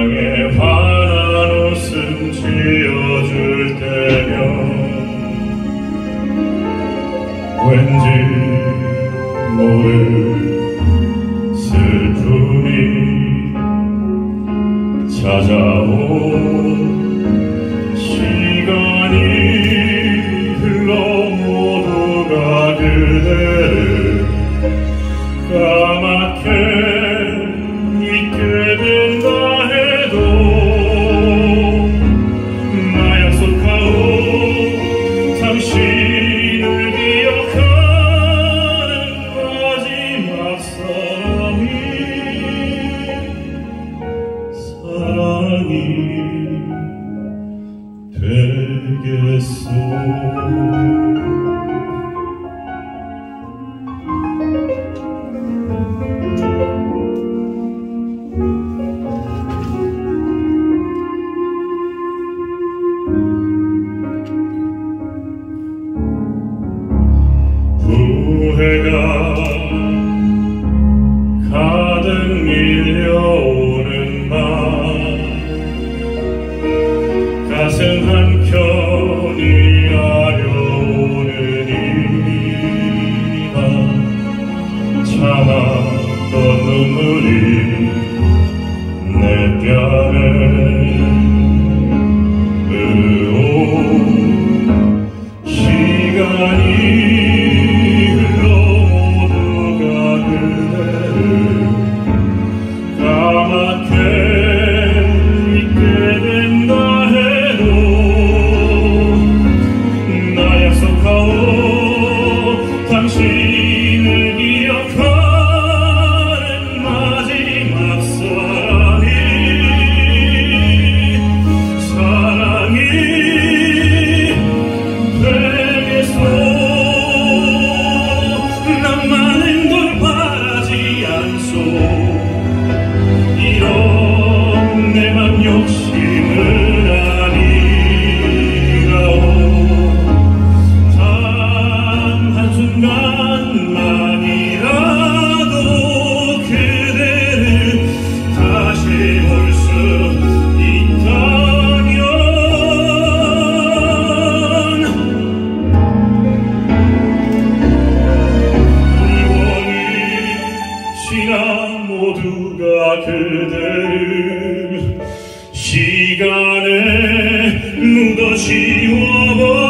향해 환한 웃음 지어줄 때면 왠지 모를 슬픔이 찾아온 시간이 흘러 모두가 그대를 까맣게 잊게 된다 해도 나 약속하오 당신을 기억하는 마지막 사랑이 되겠소. 후회가 가득 밀려오는 밤 가슴 한켠이 아려오는 이 밤 참았던 눈물이 내 뺨에 흐르고 시간이 당신을 기억하는 마지막 사랑이 되겠소. 난 많은 걸 바라지 않소. 이런 내 맘 욕심을 아니라오. 순간만이라도 그대를 다시 볼 수 있다면 이번이 지나 모두가 그대를 시간에 묻어 지워버